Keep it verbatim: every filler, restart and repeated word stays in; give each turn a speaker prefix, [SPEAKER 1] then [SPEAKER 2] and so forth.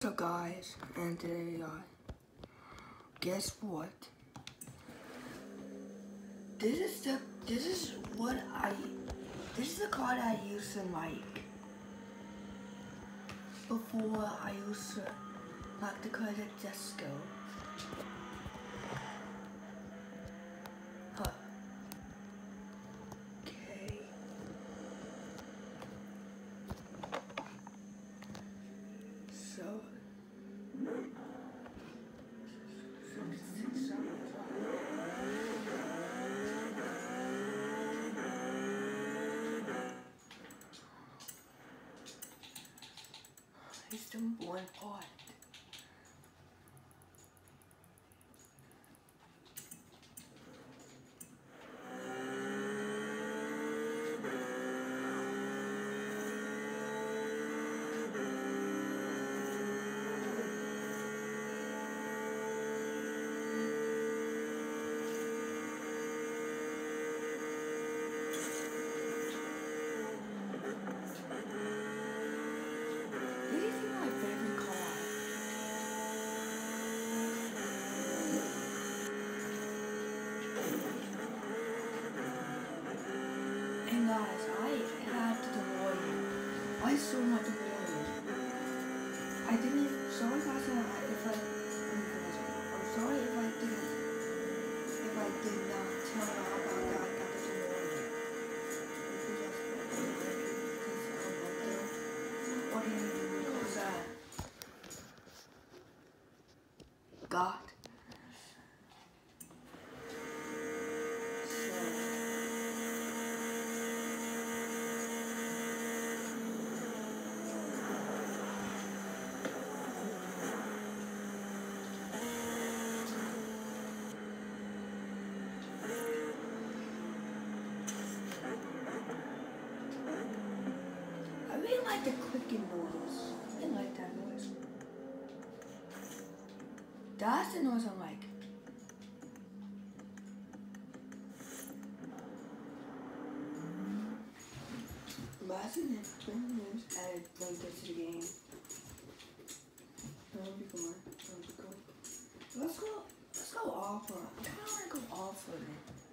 [SPEAKER 1] So guys, and today, uh, guess what? This is the, this is what I, this is the card I used to like. Before I used to like the card at Jesko. Huh. Okay. So. It's the one part. And guys, I had to avoid it. I still not avoid it. I didn't even, sorry guys if I, I'm sorry if I didn't, if I did not tell you about that, I got to avoid it. What do you mean because that? God. I really like the clicking noise. I like that noise. That's the noise I like. Imagine if twenty minutes added blinkers to the game. That would be fun. That would be cool. Let's go. Let's go off on it. I kind of want to go off on it.